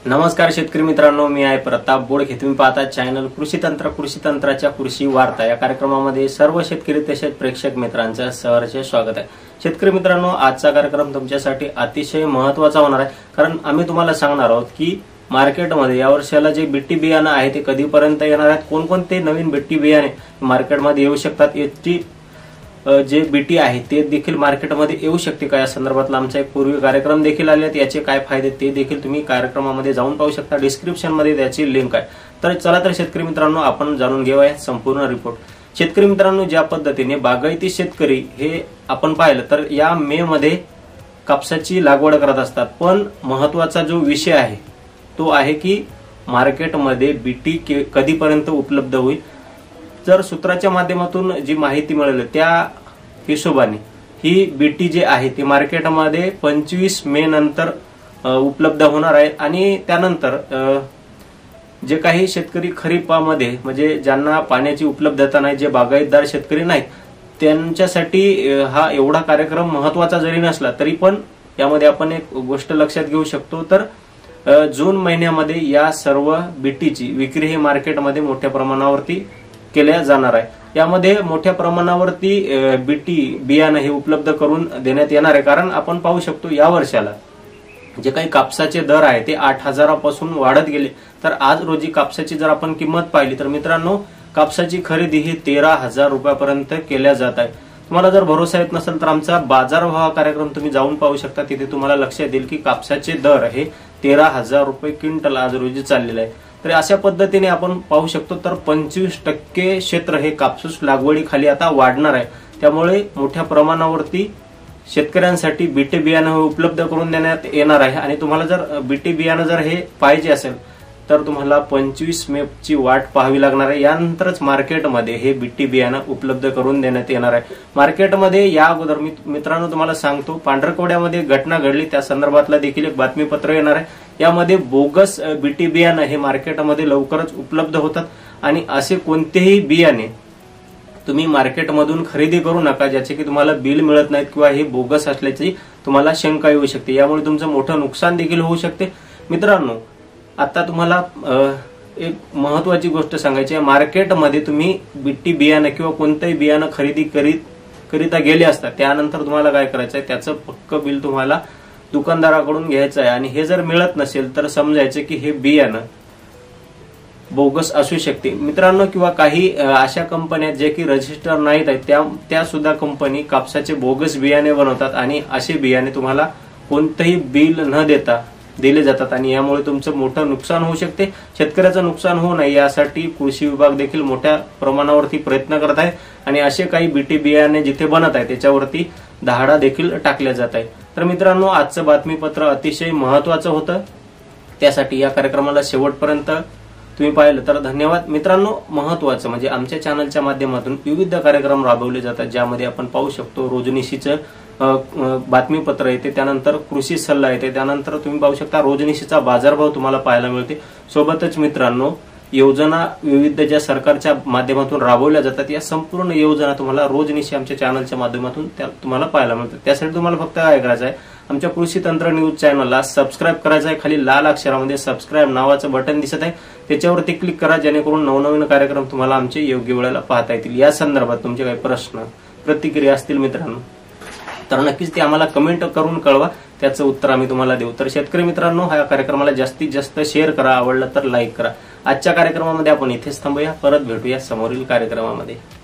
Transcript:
नमस्कार शेतकरी मित्रांनो, मी आहे प्रताप बोडखे। तुम्ही पाहता चॅनल कृषी तंत्राच्या कृषी वार्ता। या कार्यक्रमामध्ये सर्व शेतकरी तसेच प्रेक्षक मित्रांचं सहर्ष स्वागत आहे। शेतकरी मित्रांनो, आजचा कार्यक्रम तुमच्यासाठी अतिशय महत्त्वाचा होणार आहे, कारण आम्ही तुम्हाला सांगणार आहोत की मार्केटमध्ये या वर्षाला जे बीटी बियाणे आहे ते कधीपर्यंत येणार आहेत, कोणकोणते नवीन बीटी बियाणे मार्केटमध्ये येऊ शकतात, याची जे बीटी आहे ते देखील मार्केटमध्ये येऊ शकते का, या संदर्भातला आमचा एक पूर्वी कार्यक्रम देखील आले आहेत। याचे काय फायदे ते देखील तुम्ही कार्यक्रमामध्ये जाऊन पाहू शकता। डिस्क्रिप्शन मध्ये त्याची लिंक आहे। तर चला तर शेतकरी मित्रांनो, आपण जाणून घेऊया संपूर्ण रिपोर्ट। शेतकरी मित्रांनो, ज्या पद्धतीने बागायती शेतकरी हे आपण पाहिलं तर या मे मध्ये कापसाची लागवड करत असतात, पण महत्त्वाचा जो विषय आहे तो आहे की मार्केटमध्ये बीटी कधीपर्यंत उपलब्ध होईल। जर सूत्राच्या माध्यमातून जी माहिती मिळाली त्या हिशोबाने ही बीटी जी आहे ती मार्केटमध्ये 25 मे नंतर उपलब्ध होणार आहे। आणि त्यानंतर जे काही शेतकरी खरीपामध्ये म्हणजे ज्यांना पाण्याची उपलब्धता नाही, जे बागायतदार शेतकरी नाहीत, त्यांच्यासाठी हा एवढा कार्यक्रम महत्त्वाचा जरी नसला तरी पण यामध्ये आपण एक गोष्ट लक्षात घेऊ शकतो। तर जून महिन्यामध्ये या सर्व बीटीची विक्री हे मार्केटमध्ये मोठ्या प्रमाणावरती केल्या जाणार आहे। यामध्ये मोठ्या प्रमाणावरती बीटी बियाणे हे उपलब्ध करून देण्यात येणार आहे, कारण आपण पाहू शकतो या वर्षाला जे काही कापसाचे दर आहे ते 8,000 पासून वाढत गेले। तर आज रोजी कापसाची जर आपण किंमत पाहिली तर मित्रांनो, कापसाची खरेदी ही 13,000 रुपयापर्यंत केल्या जात आहे। तुम्हाला जर भरोसा येत नसेल तर आमचा बाजारभाव कार्यक्रम तुम्ही जाऊन पाहू शकता। तिथे तुम्हाला लक्षात येईल की कापसाचे दर हे 13,000 रुपये क्विंटल आज रोजी चाललेले आहे। तर अशा पद्धतीने आपण पाहू शकतो तर 25% क्षेत्र हे कापूस लागवडीखाली आता वाढणार आहे। त्यामुळे मोठ्या प्रमाणावरती शेतकऱ्यांसाठी बीटी बियाणे उपलब्ध करून देण्यात येणार आहे। आणि तुम्हाला जर बीटी बियाणे जर हे पाहिजे असेल तर तुम्हाला 25 मे ची वाट पाहावी लागणार आहे। यानंतरच मार्केटमध्ये हे बीटी बियाणे उपलब्ध करून देण्यात येणार आहे। मार्केटमध्ये या अगोदर मित्रांनो तुम्हाला सांगतो, पांढरकवड्यामध्ये घटना घडली, त्या संदर्भातला देखील एक बातमीपत्र येणार आहे। यामध्ये बोगस बीटी बियाणे हे मार्केटमध्ये लवकरच उपलब्ध होतात आणि असे कोणतेही बियाणे तुम्ही मार्केटमधून खरेदी करू नका ज्याचे की तुम्हाला बिल मिळत नाहीत किंवा हे बोगस असल्याची तुम्हाला शंका येऊ शकते। यामुळे तुमचं मोठं नुकसान देखील होऊ शकते। मित्रांनो, आता तुम्हाला एक महत्त्वाची गोष्ट सांगायची आहे। मार्केटमध्ये तुम्ही बीटी बियाणे किंवा कोणतेही बियाणे खरेदी करीता गेले असता, त्यानंतर तुम्हाला काय करायचं आहे, त्याचं पक्क बिल तुम्हाला दुकानदाराकडून घ्यायचं आहे। आणि हे जर मिळत नसेल तर समजायचं की हे बियाणं बोगस असू शकते मित्रांनो। किंवा काही अशा कंपन्या जे की रजिस्टर नाहीत आहेत त्या सुद्धा कंपनी कापसाचे बोगस बियाणे बनवतात आणि असे बियाणे तुम्हाला कोणतेही बिल न देता दिले जातात आणि यामुळे तुमचं मोठं नुकसान होऊ शकते। शेतकऱ्याचं नुकसान होऊ नये यासाठी कृषी विभाग देखील मोठ्या प्रमाणावरती प्रयत्न करत आहे आणि असे काही बीटी बियाणे जिथे बनत आहे त्याच्यावरती दहाडा देखील टाकल्या जात आहे। तर मित्रांनो, आजचं बातमीपत्र अतिशय महत्त्वाचं होतं, त्यासाठी या कार्यक्रमाला शेवटपर्यंत तुम्ही पाहिलं तर धन्यवाद। मित्रांनो, महत्त्वाचं म्हणजे आमच्या चॅनलच्या माध्यमातून विविध कार्यक्रम राबवले जातात, ज्यामध्ये आपण पाहू शकतो रोजनिशीचं बातमीपत्र येते, त्यानंतर कृषी सल्ला येते, त्यानंतर तुम्ही पाहू शकता रोजनिशीचा बाजारभाव तुम्हाला पाहायला मिळते। सोबतच मित्रांनो, योजना विविध ज्या सरकारच्या माध्यमातून राबवल्या जातात या संपूर्ण योजना तुम्हाला रोजनिशी आमच्या चॅनलच्या माध्यमातून त्या तुम्हाला पाहायला मिळतात। त्यासाठी तुम्हाला फक्त काय करायचं आहे, आमच्या कृषी तंत्र न्यूज चॅनलला सबस्क्राईब करायचं आहे। खाली लाल अक्षरामध्ये सबस्क्राईब नावाचं बटन दिसत आहे, त्याच्यावरती क्लिक करा, जेणेकरून नवनवीन कार्यक्रम तुम्हाला आमचे योग्य वेळेला पाहता येतील। या संदर्भात तुमचे काही प्रश्न प्रतिक्रिया असतील मित्रांनो तर नक्कीच ते आम्हाला कमेंट करून कळवा, त्याचं उत्तर आम्ही तुम्हाला देऊ। तर शेतकरी मित्रांनो, हा कार्यक्रमाला जास्तीत जास्त शेअर करा, आवडला तर लाईक करा। आजच्या कार्यक्रमामध्ये आपण इथेच थांबूया, परत भेटूया समोरील कार्यक्रमामध्ये।